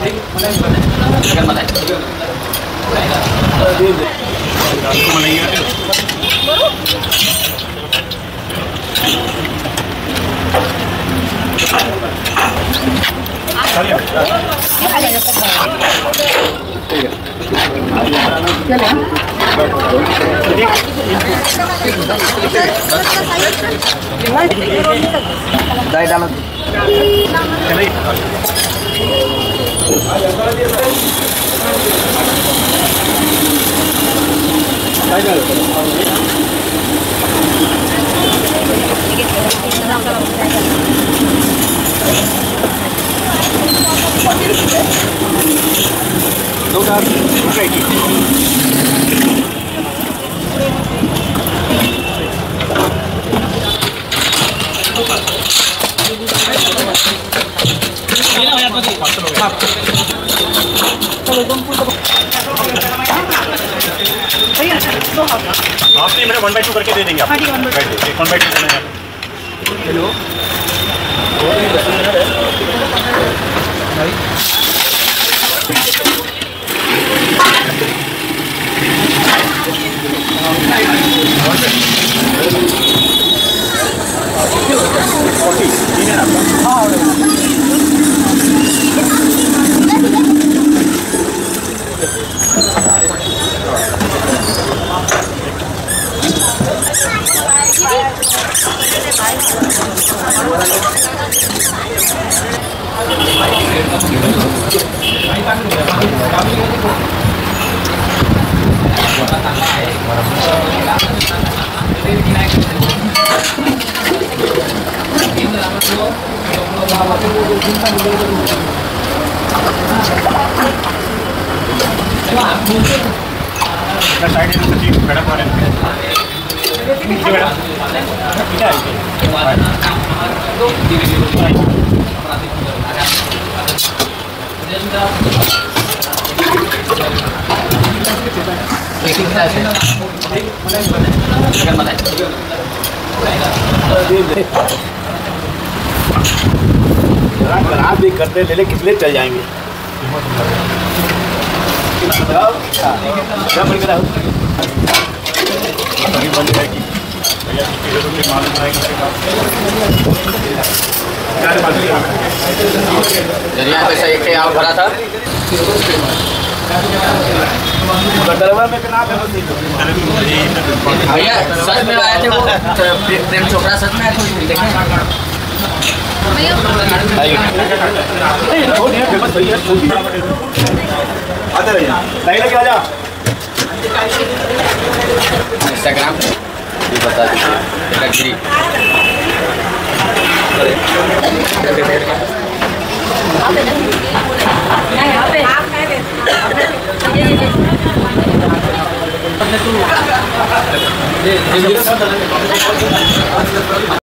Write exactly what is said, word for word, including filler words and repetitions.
दाई डालो दो का आप नहीं मेरे वन बाई टू करके दे देंगे आप one by two one by two देना है। हेलो साइड मैडम आप भी करते ले ले कितने चल जाएंगे क्या बन रहा बन जाएगी दरिया पैसा एक आप भरा था भैया सच में आए थे वो प्रेम चोपड़ा सच में आए थे देखें इंस्टाग्राम ये बता दीजिए